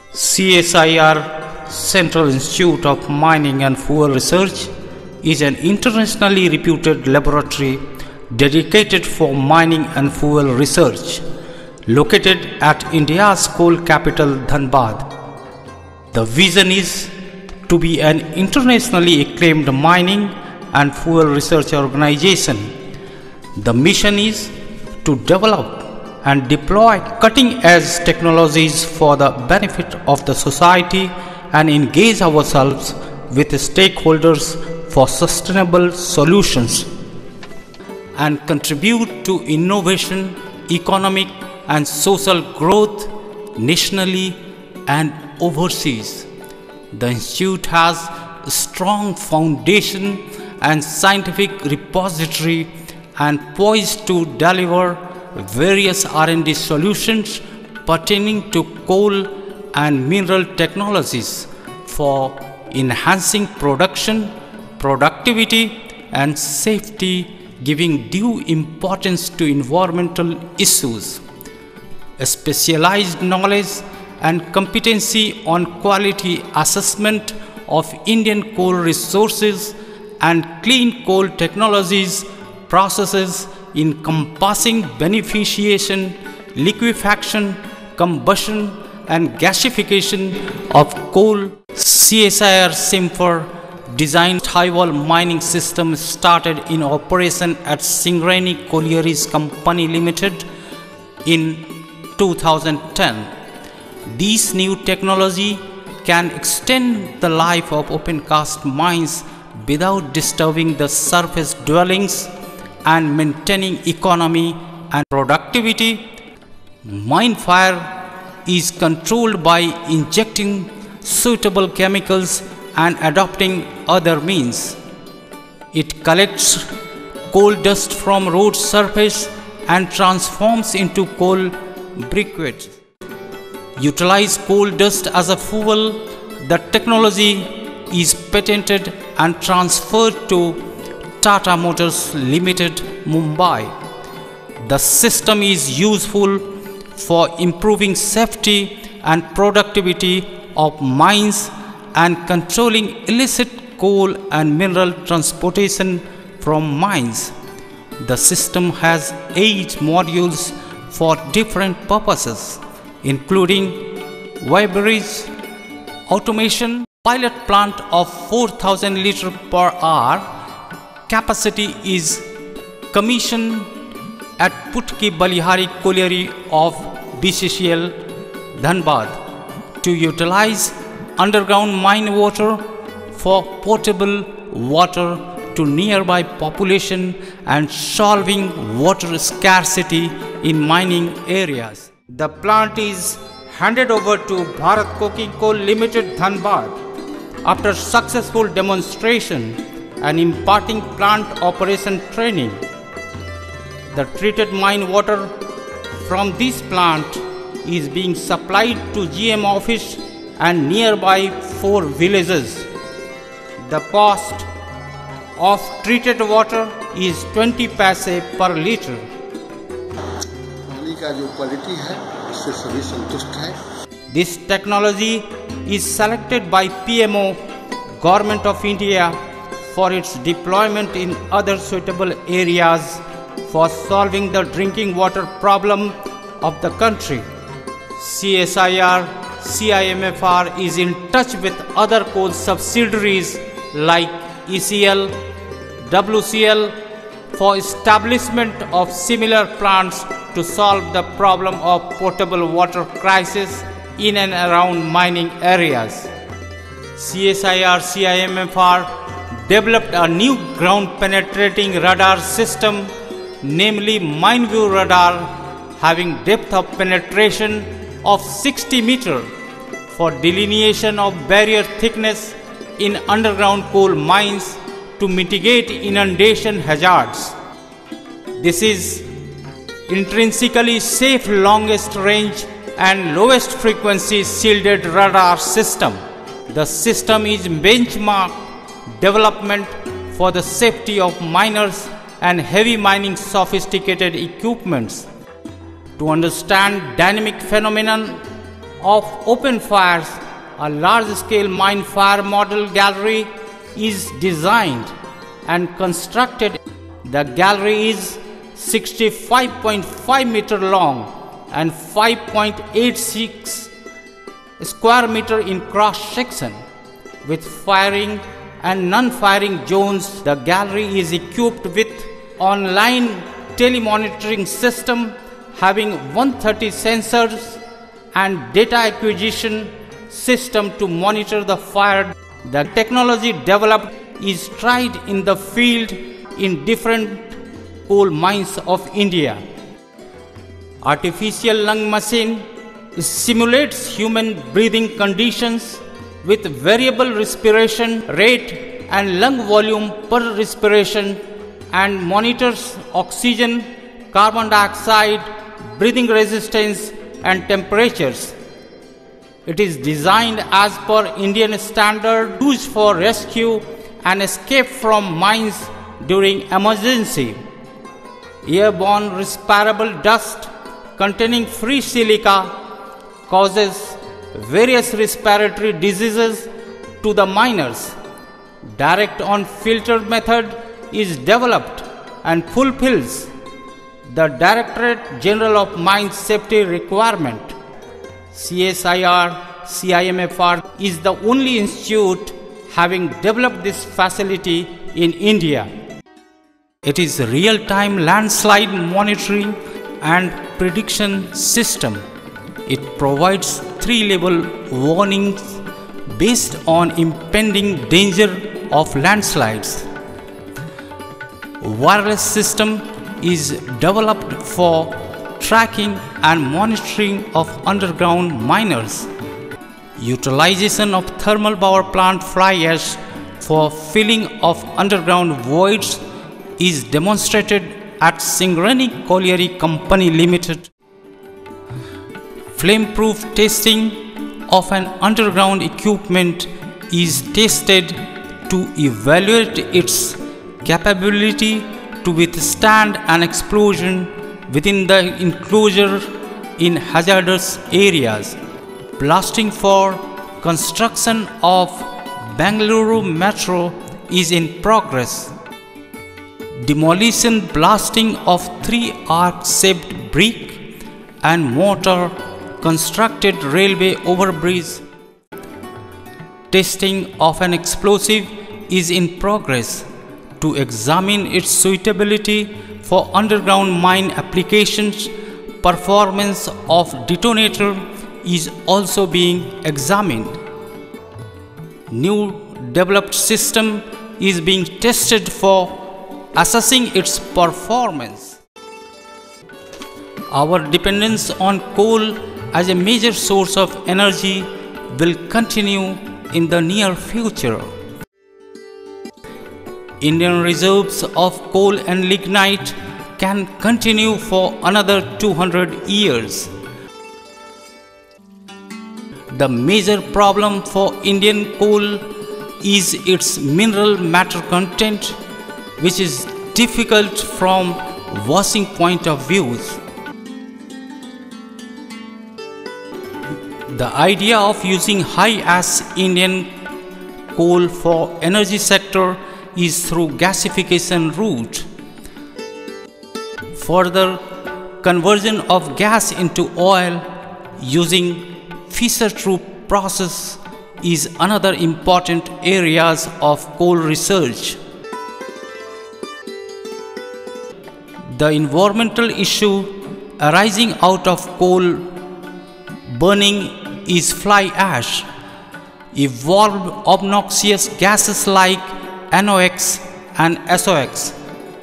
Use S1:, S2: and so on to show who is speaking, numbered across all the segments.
S1: CSIR, Central Institute of Mining and Fuel Research, is an internationally reputed laboratory dedicated for mining and fuel research, located at India's coal capital Dhanbad. The vision is to be an internationally acclaimed mining and fuel research organization. The mission is to develop and deploy cutting-edge technologies for the benefit of the society and engage ourselves with stakeholders for sustainable solutions and contribute to innovation, economic and social growth nationally and overseas. The Institute has a strong foundation and scientific repository and poised to deliver various R&D solutions pertaining to coal and mineral technologies for enhancing production, productivity and safety, giving due importance to environmental issues. A specialized knowledge and competency on quality assessment of Indian coal resources and clean coal technologies processes encompassing beneficiation, liquefaction, combustion and gasification of coal. CSIR SIMFER designed high-wall mining system started in operation at Singareni Collieries Company Limited in 2010. This new technology can extend the life of open-cast mines without disturbing the surface dwellings and maintaining economy and productivity. Mine fire is controlled by injecting suitable chemicals and adopting other means. It collects coal dust from road surface and transforms into coal briquettes. Utilize coal dust as a fuel. The technology is patented and transferred to Tata Motors Limited, Mumbai. The system is useful for improving safety and productivity of mines and controlling illicit coal and mineral transportation from mines. The system has 8 modules for different purposes, including weighbridge, automation, pilot plant of 4,000 liters per hour. Capacity is commissioned at Putki Balihari Colliery of BCCL, Dhanbad, to utilize underground mine water for potable water to nearby population and solving water scarcity in mining areas. The plant is handed over to Bharat Coking Coal Limited, Dhanbad, after successful demonstration and imparting plant operation training. The treated mine water from this plant is being supplied to GM office and nearby 4 villages. The cost of treated water is 20 paise per liter.
S2: पानी का जो quality है उससे सभी संतुष्ट हैं.
S1: This technology is selected by PMO, Government of India, for its deployment in other suitable areas for solving the drinking water problem of the country. CSIR CIMFR is in touch with other coal subsidiaries like ECL, WCL for establishment of similar plants to solve the problem of potable water crisis in and around mining areas. CSIR CIMFR developed a new ground penetrating radar system, namely MineView radar, having depth of penetration of 60 meters for delineation of barrier thickness in underground coal mines to mitigate inundation hazards. This is intrinsically safe longest range and lowest frequency shielded radar system. The system is benchmark development for the safety of miners and heavy mining sophisticated equipments. To understand dynamic phenomenon of open fires, a large-scale mine fire model gallery is designed and constructed. The gallery is 65.5 meter long and 5.86 square meter in cross section. With firing and non-firing zones, the gallery is equipped with online telemonitoring system having 130 sensors and data acquisition system to monitor the fire. The technology developed is tried in the field in different coal mines of India. Artificial lung machine simulates human breathing conditions with variable respiration rate and lung volume per respiration and monitors oxygen, carbon dioxide, breathing resistance and temperatures. It is designed as per Indian standard, used for rescue and escape from mines during emergency. Airborne respirable dust containing free silica causes various respiratory diseases to the miners. Direct on filter method is developed and fulfills the Directorate General of Mine Safety requirement. CSIR-CIMFR is the only institute having developed this facility in India. It is a real-time landslide monitoring and prediction system. It provides 3-level warnings based on impending danger of landslides. Wireless system is developed for tracking and monitoring of underground miners. Utilization of thermal power plant fly ash for filling of underground voids is demonstrated at Singareni Colliery Company Limited. Flame-proof testing of an underground equipment is tested to evaluate its capability to withstand an explosion within the enclosure in hazardous areas. Blasting for construction of Bengaluru Metro is in progress. Demolition blasting of 3 arc-shaped brick and mortar constructed railway overbridge. Testing of an explosive is in progress to examine its suitability for underground mine applications. Performance of detonator is also being examined. New developed system is being tested for assessing its performance. Our dependence on coal as a major source of energy will continue in the near future. Indian reserves of coal and lignite can continue for another 200 years. The major problem for Indian coal is its mineral matter content, which is difficult from washing point of view. The idea of using high-ash Indian coal for energy sector is through gasification route. Further conversion of gas into oil using Fischer-Tropsch process is another important areas of coal research. The environmental issue arising out of coal burning is fly ash, evolved obnoxious gases like NOx and SOx.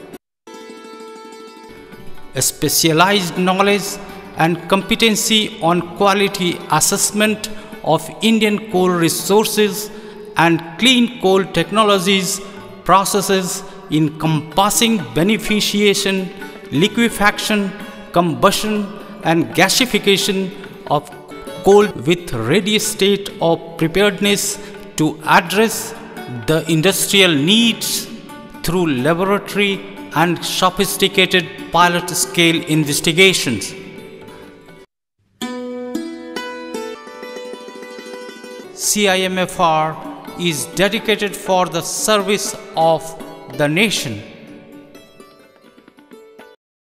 S1: A specialized knowledge and competency on quality assessment of Indian coal resources and clean coal technologies processes encompassing beneficiation, liquefaction, combustion and gasification of coal with ready state of preparedness to address the industrial needs through laboratory and sophisticated pilot scale investigations. CIMFR is dedicated for the service of the nation.